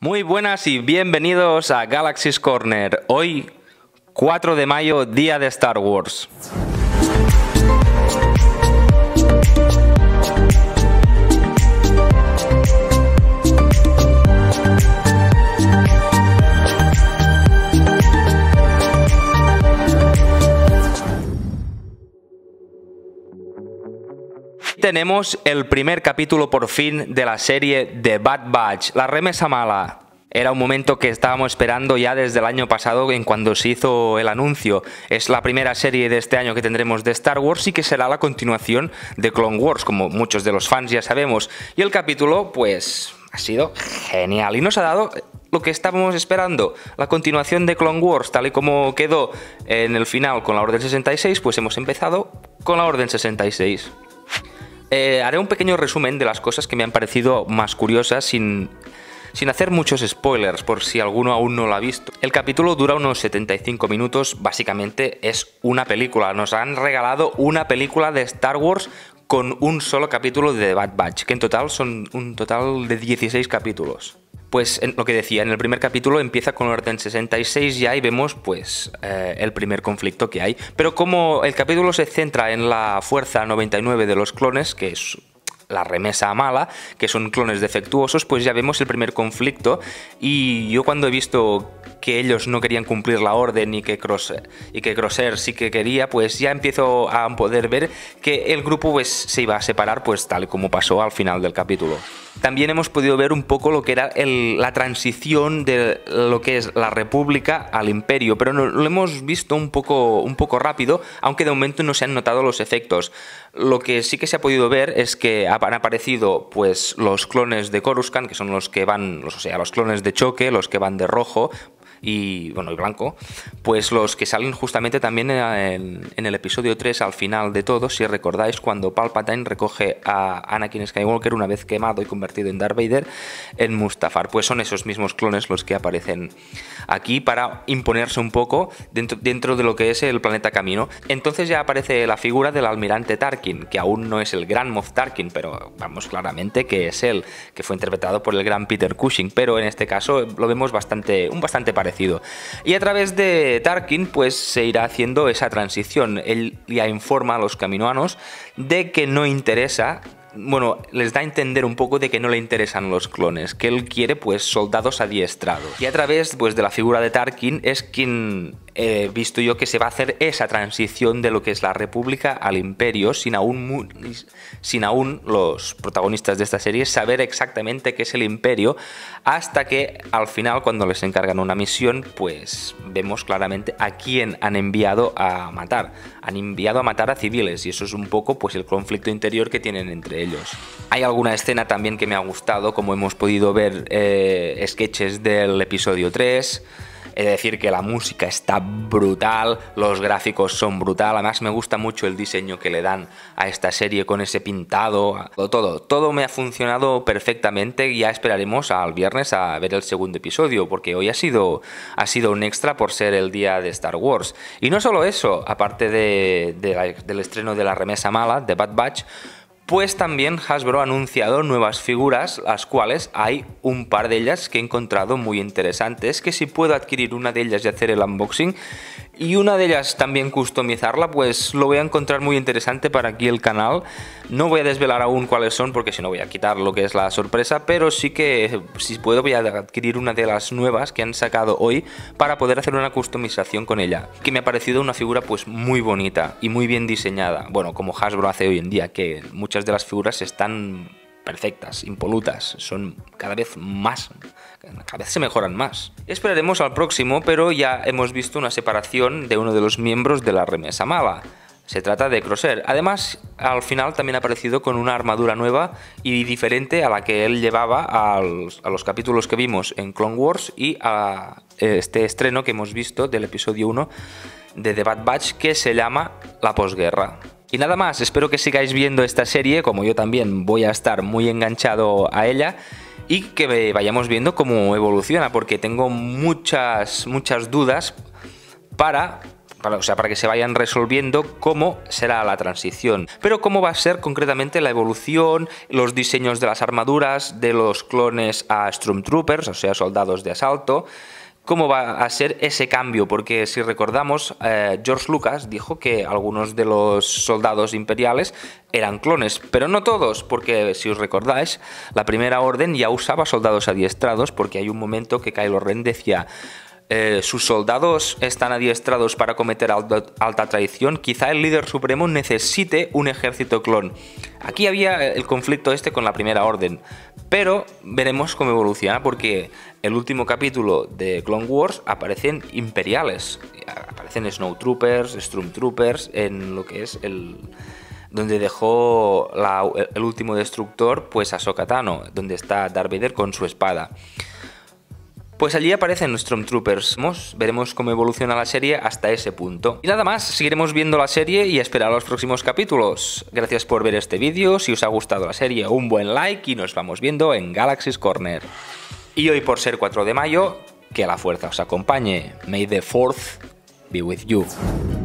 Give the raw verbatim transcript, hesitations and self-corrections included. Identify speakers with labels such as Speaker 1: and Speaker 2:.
Speaker 1: Muy buenas y bienvenidos a Galaxy's Corner. Hoy, cuatro de mayo, día de Star Wars. Tenemos el primer capítulo por fin de la serie The Bad Batch, la remesa mala. Era un momento que estábamos esperando ya desde el año pasado en cuando se hizo el anuncio. Es la primera serie de este año que tendremos de Star Wars y que será la continuación de Clone Wars, como muchos de los fans ya sabemos. Y el capítulo, pues, ha sido genial y nos ha dado lo que estábamos esperando, la continuación de Clone Wars, tal y como quedó en el final con la Orden sesenta y seis, pues hemos empezado con la Orden sesenta y seis. Eh, haré un pequeño resumen de las cosas que me han parecido más curiosas sin, sin hacer muchos spoilers por si alguno aún no lo ha visto. El capítulo dura unos setenta y cinco minutos, básicamente es una película. Nos han regalado una película de Star Wars con un solo capítulo de The Bad Batch, que en total son un total de dieciséis capítulos. Pues en lo que decía, en el primer capítulo empieza con Orden sesenta y seis ya y vemos pues eh, el primer conflicto que hay. Pero como el capítulo se centra en la Fuerza noventa y nueve de los clones, que es la remesa mala, que son clones defectuosos, pues ya vemos el primer conflicto. Y yo cuando he visto que ellos no querían cumplir la orden y que Crosshair, y que Crosshair sí que quería, pues ya empiezo a poder ver que el grupo pues, se iba a separar, pues tal como pasó al final del capítulo. También hemos podido ver un poco lo que era el, la transición de lo que es la República al Imperio, pero no, lo hemos visto un poco, un poco rápido, aunque de momento no se han notado los efectos. Lo que sí que se ha podido ver es que han aparecido pues, los clones de Coruscant, que son los que van, los, o sea, los clones de choque, los que van de rojo, y bueno y blanco, pues los que salen justamente también en, en el episodio tres al final de todo, si recordáis, cuando Palpatine recoge a Anakin Skywalker una vez quemado y convertido en Darth Vader en Mustafar. Pues son esos mismos clones los que aparecen aquí para imponerse un poco dentro, dentro de lo que es el planeta Camino. Entonces ya aparece la figura del almirante Tarkin, que aún no es el gran Moff Tarkin, pero vamos claramente que es él, que fue interpretado por el gran Peter Cushing, pero en este caso lo vemos bastante, un bastante parecido. Y a través de Tarkin pues se irá haciendo esa transición. Él ya informa a los caminoanos de que no interesa, bueno, les da a entender un poco de que no le interesan los clones, que él quiere pues soldados adiestrados. Y a través pues de la figura de Tarkin es quien he visto yo que se va a hacer esa transición de lo que es la República al Imperio, sin aún, sin aún los protagonistas de esta serie saber exactamente qué es el Imperio, hasta que al final, cuando les encargan una misión, pues vemos claramente a quién han enviado a matar. Han enviado a matar a civiles, y eso es un poco pues el conflicto interior que tienen entre ellos. Hay alguna escena también que me ha gustado, como hemos podido ver eh, sketches del episodio tres. Es decir, que la música está brutal, los gráficos son brutal, además me gusta mucho el diseño que le dan a esta serie con ese pintado, todo, todo me ha funcionado perfectamente y ya esperaremos al viernes a ver el segundo episodio, porque hoy ha sido, ha sido un extra por ser el día de Star Wars. Y no solo eso, aparte de, de la, del estreno de la remesa mala, de Bad Batch, pues también Hasbro ha anunciado nuevas figuras, las cuales hay un par de ellas que he encontrado muy interesantes, que si puedo adquirir una de ellas y hacer el unboxing, y una de ellas también customizarla, pues lo voy a encontrar muy interesante para aquí el canal. No voy a desvelar aún cuáles son, porque si no voy a quitar lo que es la sorpresa, pero sí que si puedo voy a adquirir una de las nuevas que han sacado hoy para poder hacer una customización con ella, que me ha parecido una figura pues muy bonita y muy bien diseñada. Bueno, como Hasbro hace hoy en día, que muchas de las figuras están perfectas, impolutas, son cada vez más, cada vez se mejoran más. Esperaremos al próximo, pero ya hemos visto una separación de uno de los miembros de la remesa mala. Se trata de Crosshair. Además, al final también ha aparecido con una armadura nueva y diferente a la que él llevaba a los, a los capítulos que vimos en Clone Wars y a este estreno que hemos visto del episodio uno de The Bad Batch, que se llama La Posguerra. Y nada más, espero que sigáis viendo esta serie, como yo también voy a estar muy enganchado a ella, y que vayamos viendo cómo evoluciona, porque tengo muchas, muchas dudas para para, o sea, para que se vayan resolviendo cómo será la transición. Pero cómo va a ser concretamente la evolución, los diseños de las armaduras, de los clones a Stormtroopers, o sea, soldados de asalto. ¿Cómo va a ser ese cambio? Porque si recordamos, eh, George Lucas dijo que algunos de los soldados imperiales eran clones, pero no todos, porque si os recordáis, la Primera Orden ya usaba soldados adiestrados, porque hay un momento que Kylo Ren decía: eh, sus soldados están adiestrados para cometer alta, alta traición, quizá el líder supremo necesite un ejército clon. Aquí había el conflicto este con la Primera Orden, pero veremos cómo evoluciona, porque el último capítulo de Clone Wars aparecen imperiales, aparecen Snowtroopers, Stormtroopers, en lo que es el... donde dejó la, el último destructor, pues Ahsoka Tano, donde está Darth Vader con su espada. Pues allí aparecen Stormtroopers. Veremos cómo evoluciona la serie hasta ese punto. Y nada más, seguiremos viendo la serie y esperar los próximos capítulos. Gracias por ver este vídeo. Si os ha gustado la serie, un buen like y nos vamos viendo en Galaxy's Corner. Y hoy, por ser cuatro de mayo, que la fuerza os acompañe. May the fourth be with you.